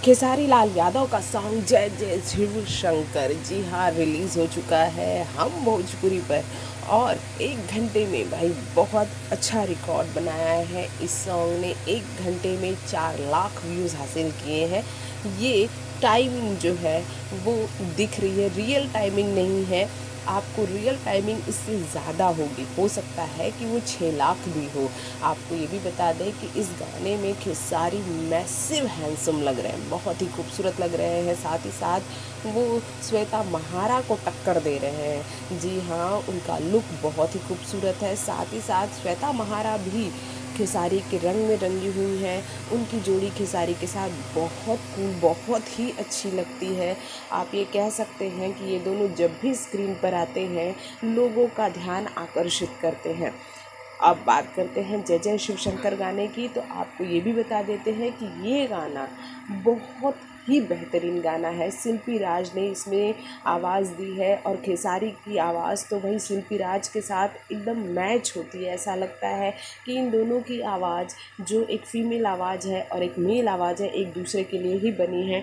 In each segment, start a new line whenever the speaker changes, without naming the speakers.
खेसारी लाल यादव का सॉन्ग जय जय शिव शंकर जी हाँ रिलीज़ हो चुका है हम भोजपुरी पर। और 1 घंटे में भाई बहुत अच्छा रिकॉर्ड बनाया है। इस सॉन्ग ने 1 घंटे में 4 लाख व्यूज़ हासिल किए हैं। ये टाइम जो है वो दिख रही है, रियल टाइमिंग नहीं है। आपको रियल टाइमिंग इससे ज़्यादा होगी, हो सकता है कि वो 6 लाख भी हो। आपको ये भी बता दें कि इस गाने में खेसारी मैसिव हैंडसम लग रहे हैं, बहुत ही खूबसूरत लग रहे हैं। साथ ही साथ वो श्वेता महारा को टक्कर दे रहे हैं। जी हाँ, उनका लुक बहुत ही खूबसूरत है। साथ ही साथ श्वेता महारा भी खेसारी के रंग में रंगी हुई हैं। उनकी जोड़ी खेसारी के साथ बहुत कूल, बहुत ही अच्छी लगती है। आप ये कह सकते हैं कि ये दोनों जब भी स्क्रीन पर आते हैं लोगों का ध्यान आकर्षित करते हैं। अब बात करते हैं जय जय शिव शंकर गाने की, तो आपको ये भी बता देते हैं कि ये गाना बहुत ही बेहतरीन गाना है। शिल्पी राज ने इसमें आवाज़ दी है और खेसारी की आवाज़ तो भाई शिल्पी राज के साथ एकदम मैच होती है। ऐसा लगता है कि इन दोनों की आवाज़, जो एक फ़ीमेल आवाज़ है और एक मेल आवाज़ है, एक दूसरे के लिए ही बनी है।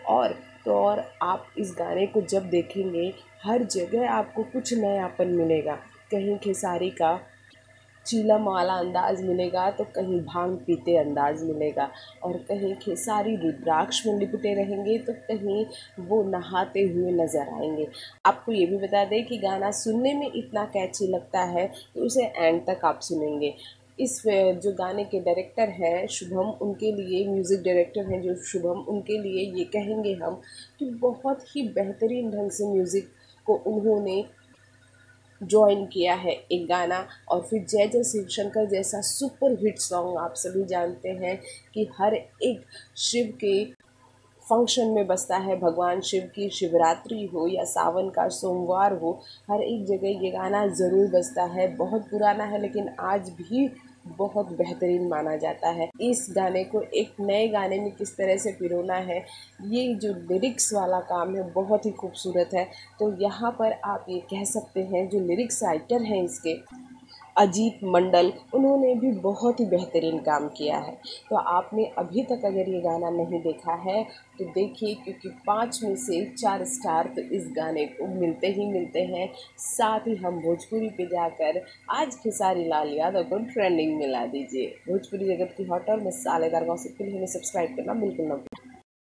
और आप इस गाने को जब देखेंगे हर जगह आपको कुछ नयापन मिलेगा। कहीं खेसारी का चीलम वाला अंदाज़ मिलेगा तो कहीं भांग पीते अंदाज़ मिलेगा, और कहीं खेसारी रुद्राक्ष में लिपटे रहेंगे तो कहीं वो नहाते हुए नज़र आएंगे। आपको ये भी बता दें कि गाना सुनने में इतना कैची लगता है कि उसे एंड तक आप सुनेंगे। जो गाने के डायरेक्टर हैं शुभम, उनके लिए म्यूज़िक डायरेक्टर हैं जो शुभम, उनके लिए ये कहेंगे हम कि बहुत ही बेहतरीन ढंग से म्यूज़िक को उन्होंने जॉइन किया है एक गाना। और फिर जय जय शिव शंकर जैसा सुपर हिट सॉन्ग, आप सभी जानते हैं कि हर एक शिव के फंक्शन में बजता है। भगवान शिव की शिवरात्रि हो या सावन का सोमवार हो, हर एक जगह ये गाना ज़रूर बजता है। बहुत पुराना है लेकिन आज भी बहुत बेहतरीन माना जाता है। इस गाने को एक नए गाने में किस तरह से पिरोना है, ये जो लिरिक्स वाला काम है बहुत ही खूबसूरत है। तो यहाँ पर आप ये कह सकते हैं जो लिरिक्स राइटर हैं इसके, अजीत मंडल, उन्होंने भी बहुत ही बेहतरीन काम किया है। तो आपने अभी तक अगर ये गाना नहीं देखा है तो देखिए, क्योंकि 5 में से 4 स्टार तो इस गाने को मिलते ही मिलते हैं। साथ ही हम भोजपुरी पे जाकर आज खेसारी लाल यादव को ट्रेंडिंग में ला दीजिए। भोजपुरी जगत की हॉट और मसालेदार गॉसिप के लिए हमें सब्सक्राइब करना बिल्कुल ना भूलें।